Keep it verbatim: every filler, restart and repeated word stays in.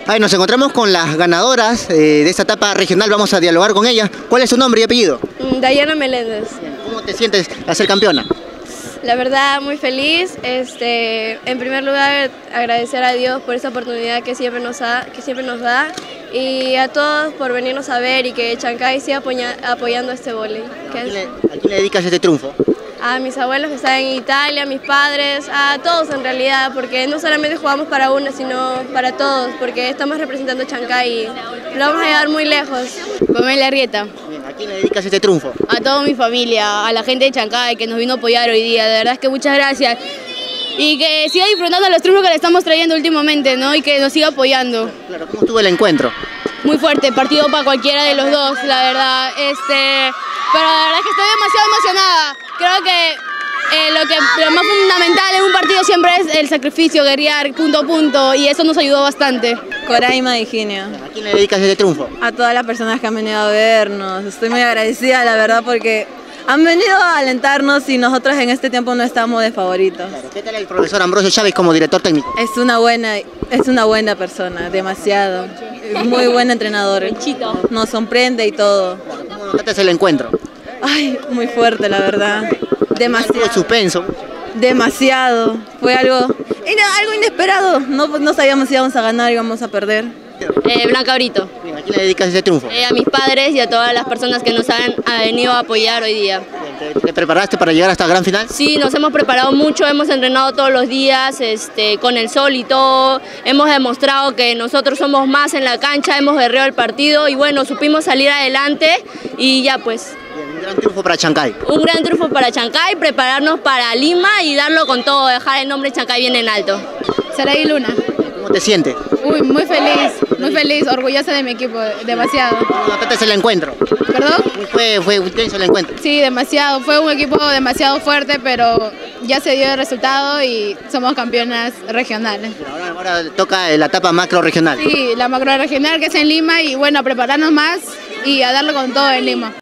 Ahí nos encontramos con las ganadoras eh, de esta etapa regional, vamos a dialogar con ellas. ¿Cuál es su nombre y apellido? Dayana Meléndez. ¿Cómo te sientes a ser campeona? La verdad, muy feliz. Este, en primer lugar, agradecer a Dios por esta oportunidad que siempre nos da, que siempre nos da y a todos por venirnos a ver y que Chancay siga apoya, apoyando este vóley. ¿A quién, le, ¿A quién le dedicas este triunfo? A mis abuelos que están en Italia, a mis padres, a todos en realidad, porque no solamente jugamos para uno, sino para todos, porque estamos representando a Chancay y lo vamos a llevar muy lejos. Pamela Arrieta. Bien, ¿a quién le dedicas este triunfo? A toda mi familia, a la gente de Chancay que nos vino a apoyar hoy día, de verdad es que muchas gracias. Y que siga disfrutando los triunfos que le estamos trayendo últimamente, ¿no? Y que nos siga apoyando. Claro, ¿cómo estuvo el encuentro? Muy fuerte, partido para cualquiera de los dos, la verdad. Este, pero la verdad es que estoy demasiado emocionada. Creo que, eh, lo que lo más fundamental en un partido siempre es el sacrificio, guerrear punto a punto, y eso nos ayudó bastante. Coraima Higinio. ¿A quién le dedicas este triunfo? A todas las personas que han venido a vernos. Estoy muy agradecida, la verdad, porque han venido a alentarnos y nosotros en este tiempo no estamos de favoritos. Claro. ¿Qué tal el profesor Ambrosio Chávez como director técnico? Es una buena, es una buena persona, demasiado. Es muy buen entrenador. Nos sorprende y todo. ¿Cómo notaste el encuentro? Ay, muy fuerte, la verdad. Demasiado. ¿Algo suspenso? Demasiado. Fue algo, era algo inesperado. No, no sabíamos si íbamos a ganar y íbamos a perder. Eh, Blanca Brito. Bien, ¿a quién le dedicas este triunfo? Eh, a mis padres y a todas las personas que nos han, han venido a apoyar hoy día. Bien, ¿te, ¿Te preparaste para llegar hasta la gran final? Sí, nos hemos preparado mucho, hemos entrenado todos los días este, con el sol y todo. Hemos demostrado que nosotros somos más en la cancha, hemos guerreado el partido y bueno, supimos salir adelante y ya pues. Bien, un gran triunfo para Chancay. Un gran triunfo para Chancay, prepararnos para Lima y darlo con todo, dejar el nombre de Chancay bien en alto. Saraí Luna. ¿Cómo te sientes? Uy, muy feliz, muy feliz, orgullosa de mi equipo, demasiado. ¿Cómo notaste el encuentro? ¿Perdón? Fue, fue intenso el encuentro. Sí, demasiado, fue un equipo demasiado fuerte, pero ya se dio el resultado y somos campeonas regionales. Ahora, ahora toca la etapa macro regional. Sí, la macro regional que es en Lima y bueno, a prepararnos más y a darlo con todo en Lima.